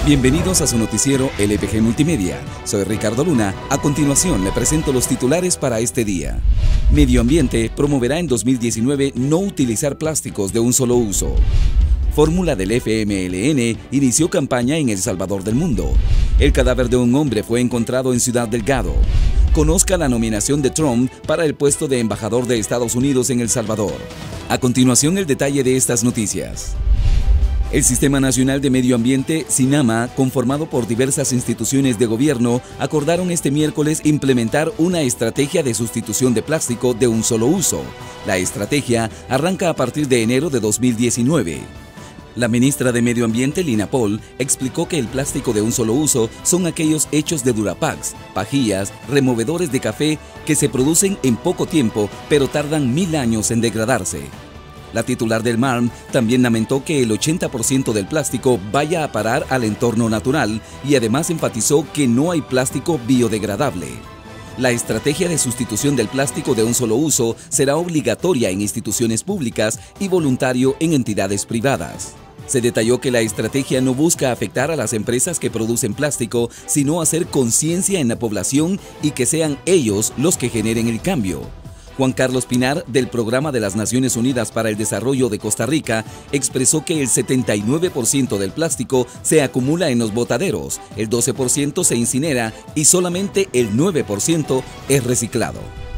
Bienvenidos a su noticiero LPG Multimedia. Soy Ricardo Luna. A continuación le presento los titulares para este día. Medio Ambiente promoverá en 2019 no utilizar plásticos de un solo uso. Fórmula del FMLN inició campaña en El Salvador del Mundo. El cadáver de un hombre fue encontrado en Ciudad Delgado. Conozca la nominación de Trump para el puesto de embajador de Estados Unidos en El Salvador. A continuación el detalle de estas noticias. El Sistema Nacional de Medio Ambiente, SINAMA, conformado por diversas instituciones de gobierno, acordaron este miércoles implementar una estrategia de sustitución de plástico de un solo uso. La estrategia arranca a partir de enero de 2019. La ministra de Medio Ambiente, Lina Pol, explicó que el plástico de un solo uso son aquellos hechos de Durapax, pajillas, removedores de café que se producen en poco tiempo, pero tardan 1000 años en degradarse. La titular del MARM también lamentó que el 80% del plástico vaya a parar al entorno natural y además enfatizó que no hay plástico biodegradable. La estrategia de sustitución del plástico de un solo uso será obligatoria en instituciones públicas y voluntario en entidades privadas. Se detalló que la estrategia no busca afectar a las empresas que producen plástico, sino hacer conciencia en la población y que sean ellos los que generen el cambio. Juan Carlos Pinar, del Programa de las Naciones Unidas para el Desarrollo de Costa Rica, expresó que el 79% del plástico se acumula en los botaderos, el 12% se incinera y solamente el 9% es reciclado.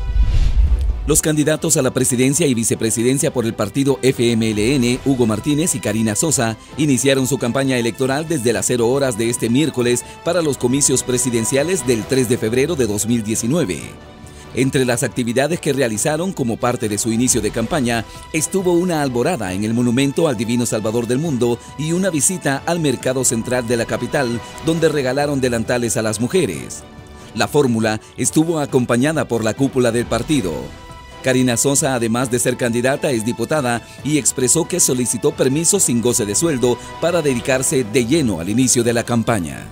Los candidatos a la presidencia y vicepresidencia por el partido FMLN, Hugo Martínez y Karina Sosa, iniciaron su campaña electoral desde las 0 horas de este miércoles para los comicios presidenciales del 3 de febrero de 2019. Entre las actividades que realizaron como parte de su inicio de campaña, estuvo una alborada en el Monumento al Divino Salvador del Mundo y una visita al Mercado Central de la capital, donde regalaron delantales a las mujeres. La fórmula estuvo acompañada por la cúpula del partido. Karina Sosa, además de ser candidata, es diputada y expresó que solicitó permiso sin goce de sueldo para dedicarse de lleno al inicio de la campaña.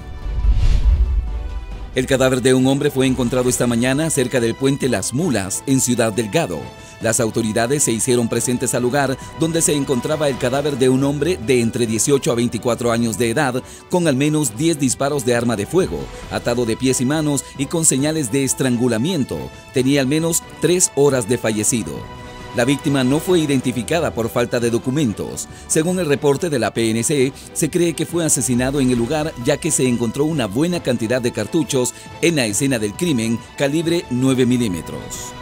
El cadáver de un hombre fue encontrado esta mañana cerca del puente Las Mulas, en Ciudad Delgado. Las autoridades se hicieron presentes al lugar donde se encontraba el cadáver de un hombre de entre 18 a 24 años de edad, con al menos 10 disparos de arma de fuego, atado de pies y manos y con señales de estrangulamiento. Tenía al menos 3 horas de fallecido. La víctima no fue identificada por falta de documentos. Según el reporte de la PNC, se cree que fue asesinado en el lugar ya que se encontró una buena cantidad de cartuchos en la escena del crimen, calibre 9 milímetros.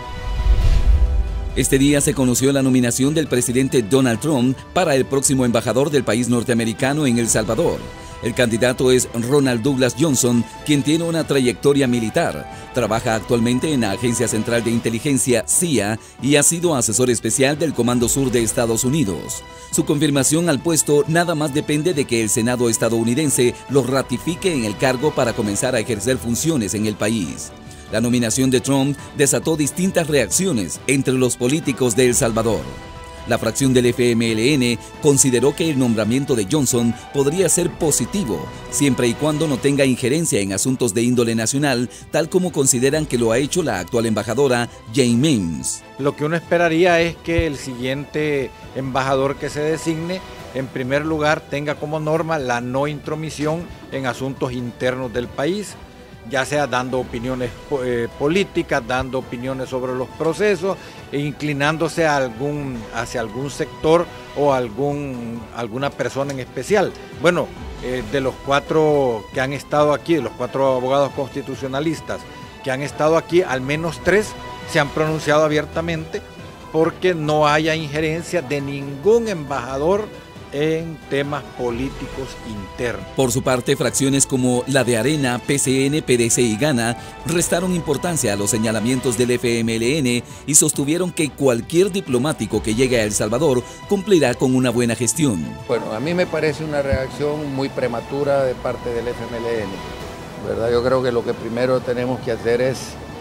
Este día se conoció la nominación del presidente Donald Trump para el próximo embajador del país norteamericano en El Salvador. El candidato es Ronald Douglas Johnson, quien tiene una trayectoria militar. Trabaja actualmente en la Agencia Central de Inteligencia, CIA, y ha sido asesor especial del Comando Sur de Estados Unidos. Su confirmación al puesto nada más depende de que el Senado estadounidense lo ratifique en el cargo para comenzar a ejercer funciones en el país. La nominación de Trump desató distintas reacciones entre los políticos de El Salvador. La fracción del FMLN consideró que el nombramiento de Johnson podría ser positivo, siempre y cuando no tenga injerencia en asuntos de índole nacional, tal como consideran que lo ha hecho la actual embajadora Jane Mims. Lo que uno esperaría es que el siguiente embajador que se designe, en primer lugar, tenga como norma la no intromisión en asuntos internos del país, ya sea dando opiniones políticas, dando opiniones sobre los procesos e inclinándose hacia algún sector o alguna persona en especial. Bueno, de los 4 que han estado aquí, de los 4 abogados constitucionalistas que han estado aquí, al menos 3 se han pronunciado abiertamente porque no haya injerencia de ningún embajador en temas políticos internos. Por su parte, fracciones como la de Arena, PCN, PDC y Gana restaron importancia a los señalamientos del FMLN y sostuvieron que cualquier diplomático que llegue a El Salvador cumplirá con una buena gestión. Bueno, a mí me parece una reacción muy prematura de parte del FMLN, ¿verdad? Yo creo que lo que primero tenemos que hacer es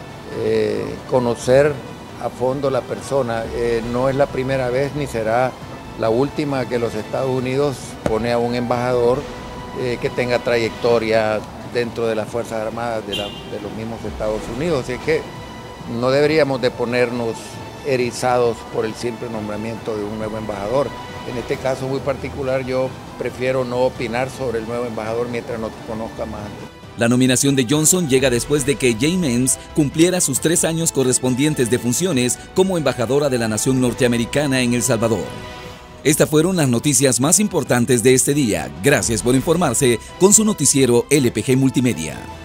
conocer a fondo la persona. No es la primera vez ni será la última que los Estados Unidos pone a un embajador que tenga trayectoria dentro de las Fuerzas Armadas de los mismos Estados Unidos. Así que no deberíamos de ponernos erizados por el simple nombramiento de un nuevo embajador. En este caso muy particular yo prefiero no opinar sobre el nuevo embajador mientras no conozca más. La nominación de Johnson llega después de que Jay Mens cumpliera sus 3 años correspondientes de funciones como embajadora de la nación norteamericana en El Salvador. Estas fueron las noticias más importantes de este día. Gracias por informarse con su noticiero LPG Multimedia.